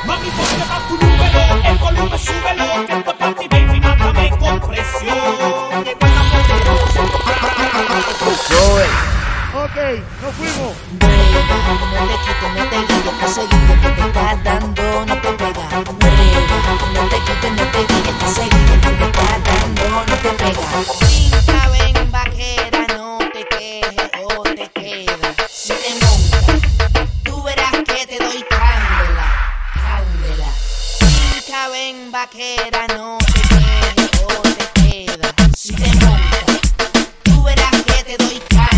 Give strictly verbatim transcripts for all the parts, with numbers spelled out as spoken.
Mami, ponte pa' tu número, el volumen súbelo, que esto pa' ti, baby, mátame con presión. Que buena poderosa. Ok, nos fuimos. Brega, no te quites, no te guíes, ese guille que te está dando no te pega. Brega, no te quites, no te guíes, ese guille que te está dando no te pega. Cinta, ven, vaquera, no te quejes o te quedas. Si te montas, tú verás que te doy candela, candela. Cinta, ven, vaquera, no te quejes o te quedas. Si te montas, tú verás que te doy candela.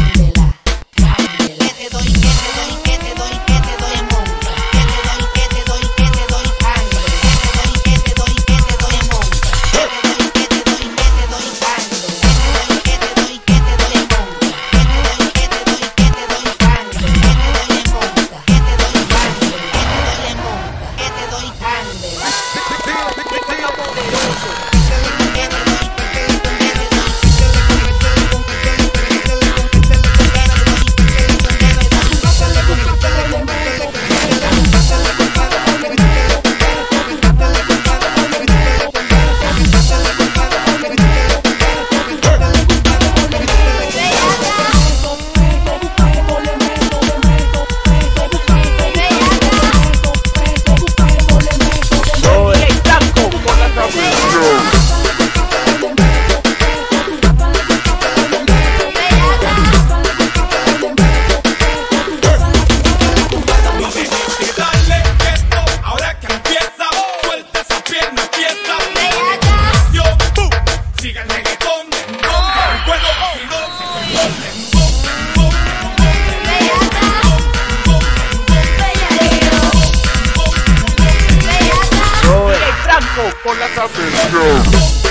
Por la cabeza.